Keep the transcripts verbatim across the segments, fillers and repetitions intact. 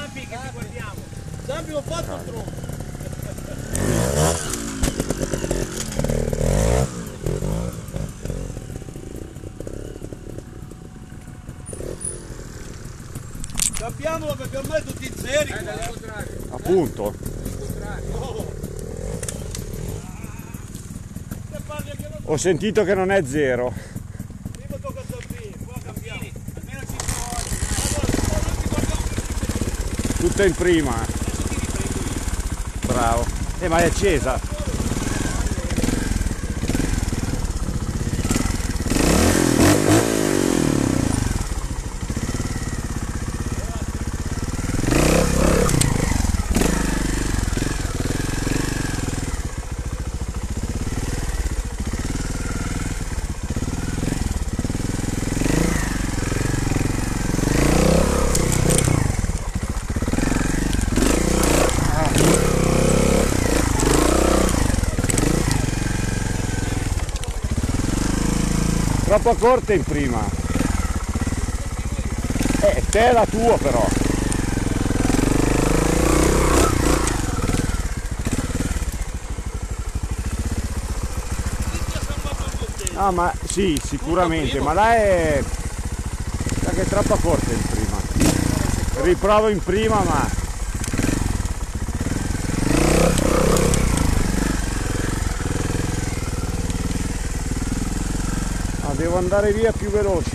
Zampi che ti guardiamo. Zampi l'ho fatto il tronco. Cambiamolo perché ormai tutti zeri. Eh, dal contrario. Appunto. Oh. Ho sentito che non è zero. Prima tocca a Zampini, poi cambiamo. Almeno ci sono oggi. Allora, non ti guardiamo. Tutto in prima. Adesso ti riprendo io. Bravo. Eh, ma è accesa. Troppo corta in prima. Eh, te è la tua però. Ah, ma sì, sicuramente, ma là è... sa che è troppo corta in prima. Riprovo in prima, ma... devo andare via più veloce.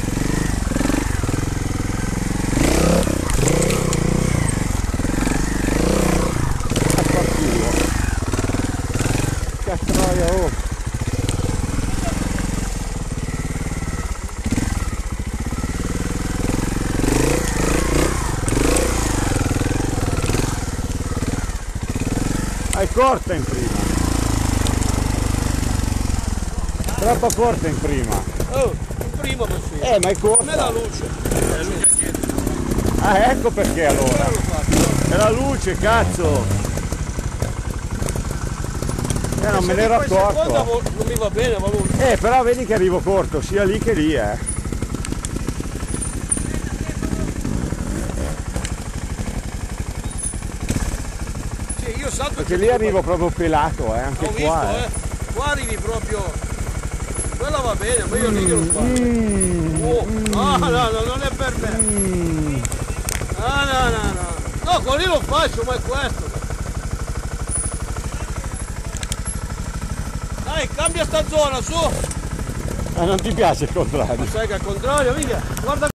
Affanculo. Che troia, oh. È corta in prima. Troppo corta in prima. Oh, in prima così. Eh, ma è corta. Non è la luce. È la luce. Ah, ecco perché allora. È la luce, cazzo. Eh, non me ne ero accorto. Non mi va bene, va luce. Eh, però vedi che arrivo corto, sia lì che lì, eh. Sì, io salto. Perché lì arrivo proprio pelato, eh, anche Ho qua. visto, eh. eh. Qua arrivi proprio. Quella va bene, ma io lì che lo faccio. Mm, Oh, mm, no, no, no, non è per me. mm. No, no, no, no. No, con lì lo faccio, ma è questo. Dai, cambia sta zona, su. Ah, non ti piace il contrario? Ma sai che al contrario, mica, guarda.